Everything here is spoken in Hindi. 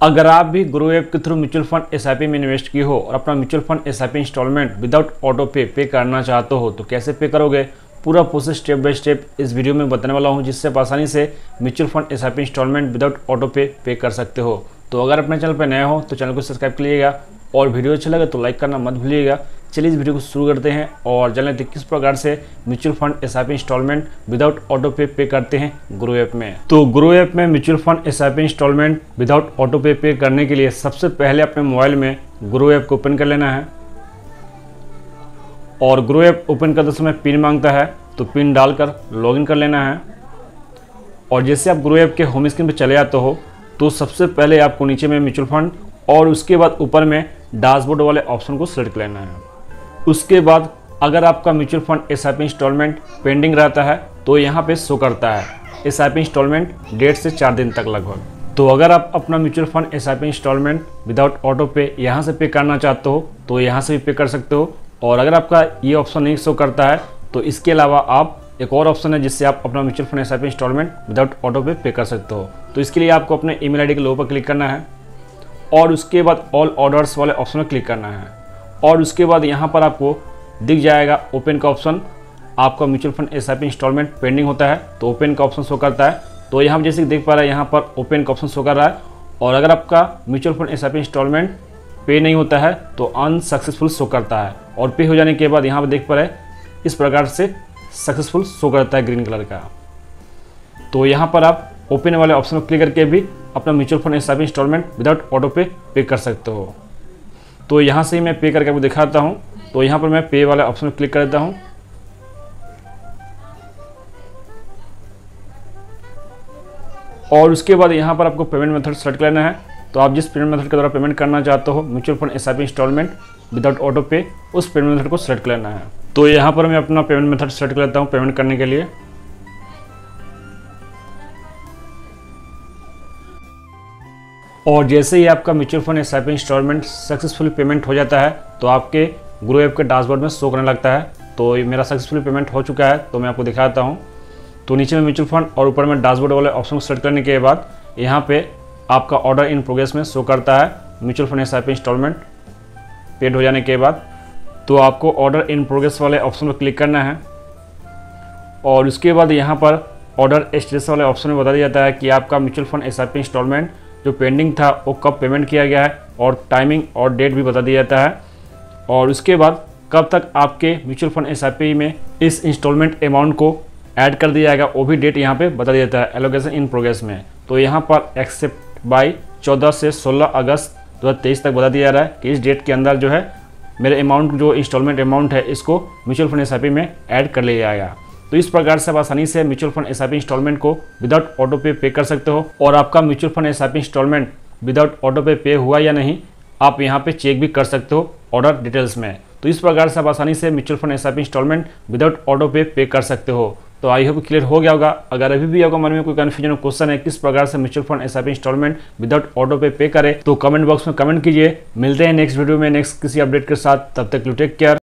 अगर आप भी ग्रो ऐप के थ्रू म्यूचुअल फंड एसआईपी में इन्वेस्ट किए हो और अपना mutual fund SIP installment without auto pay करना चाहते हो तो कैसे पे करोगे, पूरा प्रोसेस स्टेप बाय स्टेप इस वीडियो में बताने वाला हूं, जिससे आप आसानी से mutual fund SIP installment without auto pay कर सकते हो। तो अगर अपने चैनल पर नया हो तो चैनल को सब्सक्राइब करिएगा और वीडियो अच्छा लगे तो लाइक करना मत भूलिएगा। चलिए इस वीडियो को शुरू करते हैं और जान लेते हैं किस प्रकार से mutual fund SIP installment without auto pay करते हैं ग्रो ऐप में। तो ग्रो ऐप में mutual fund SIP installment without auto pay करने के लिए सबसे पहले अपने मोबाइल में ग्रो ऐप को ओपन कर लेना है और ग्रो ऐप ओपन करते समय पिन मांगता है तो पिन डालकर लॉगिन कर लेना है। और जैसे आप ग्रो ऐप के होम स्क्रीन पर चले जाते हो तो सबसे पहले आपको नीचे में म्यूचुअल फंड और उसके बाद ऊपर में डैशबोर्ड वाले ऑप्शन को सिलेक्ट कर लेना है। उसके बाद अगर आपका mutual fund SIP installment pending रहता है तो यहाँ पे शो करता है एसआईपी इंस्टॉलमेंट डेट से 4 दिन तक लगभग। तो अगर आप अपना mutual fund SIP installment without auto pay यहाँ से पे करना चाहते हो तो यहाँ से भी पे कर सकते हो। और अगर आपका ये ऑप्शन नहीं शो करता है तो इसके अलावा आप एक और ऑप्शन है जिससे आप अपना mutual fund SIP installment without auto pay कर सकते हो। तो इसके लिए आपको अपने ईमेल आईडी के लोगो पर क्लिक करना है और उसके बाद ऑल ऑर्डर्स वाले ऑप्शन में क्लिक करना है और उसके बाद यहाँ पर आपको दिख जाएगा ओपन का ऑप्शन। आपका mutual fund SIP installment pending होता है तो ओपन का ऑप्शन शो करता है। तो यहाँ जैसे देख पा रहे हैं यहाँ पर ओपन का ऑप्शन शो कर रहा है। और अगर आपका म्यूचुअल फंड एसआईपी इंस्टॉलमेंट पे नहीं होता है तो अनसक्सेसफुल शो करता है और पे हो जाने के बाद यहाँ पर देख पा रहे हैं इस प्रकार से सक्सेसफुल शो करता है ग्रीन कलर का। तो यहाँ पर आप ओपन वाले ऑप्शन में क्लिक करके भी अपना mutual fund SIP installment without auto pay कर सकते हो। तो यहाँ से ही मैं पे करके आपको दिखाता हूँ। तो यहाँ पर मैं पे वाले ऑप्शन में क्लिक कर देता हूँ और उसके बाद यहाँ पर आपको पेमेंट मेथड सेलेक्ट करना है। तो आप जिस पेमेंट मेथड के द्वारा पेमेंट करना चाहते हो mutual fund SIP installment without auto pay, उस पेमेंट मेथड को सेलेक्ट करना है। तो यहाँ पर मैं अपना पेमेंट मेथड सेलेक्ट कर लेता हूँ पेमेंट करने के लिए। और जैसे ही आपका mutual fund SIP installment successfully payment हो जाता है तो आपके ग्रो ऐप के डैशबोर्ड में शो करने लगता है। तो ये मेरा सक्सेसफुली पेमेंट हो चुका है तो मैं आपको दिखाता हूँ। तो नीचे में म्यूचुअल फंड और ऊपर में डैशबोर्ड वाले ऑप्शन को सेलेक्ट करने के बाद यहाँ पे आपका ऑर्डर इन प्रोग्रेस में शो करता है mutual fund SIP installment paid हो जाने के बाद। तो आपको ऑर्डर इन प्रोग्रेस वाले ऑप्शन पर क्लिक करना है और उसके बाद यहाँ पर ऑर्डर स्टेटस वाले ऑप्शन में बता दिया जाता है कि आपका म्यूचुअल फंड एसआईपी इंस्टॉलमेंट जो पेंडिंग था वो कब पेमेंट किया गया है और टाइमिंग और डेट भी बता दिया जाता है। और उसके बाद कब तक आपके म्यूचुअल फंड एसआईपी में इस इंस्टॉलमेंट अमाउंट को ऐड कर दिया जाएगा वो भी डेट यहाँ पे बता दिया जाता है एलोकेशन इन प्रोग्रेस में। तो यहाँ पर एक्सेप्ट बाई 14 से 16 अगस्त 2023 तक बता दिया जा रहा है कि इस डेट के अंदर जो है मेरे अमाउंट जो इंस्टॉलमेंट अमाउंट है इसको म्यूचुअल फंड एसआईपी में ऐड कर लिया जाएगा। तो इस प्रकार से आप आसानी से म्यूचुअल फंड एसआईपी इंस्टॉलमेंट को विदाउट ऑटो पे कर सकते हो। और आपका mutual fund SIP installment without auto pay हुआ या नहीं आप यहाँ पे चेक भी कर सकते हो ऑर्डर डिटेल्स में। तो इस प्रकार से आप आसानी से mutual fund SIP installment without auto pay कर सकते हो। तो आई होप क्लियर हो गया होगा। अगर अभी भी आपका मन में कोई कन्फ्यूजन क्वेश्चन है किस प्रकार से mutual fund SIP installment without auto pay करे तो कमेंट बॉक्स में कमेंट कीजिए। मिलते हैं नेक्स्ट वीडियो में नेक्स्ट किसी अपडेट के साथ। तब तक टेक केयर।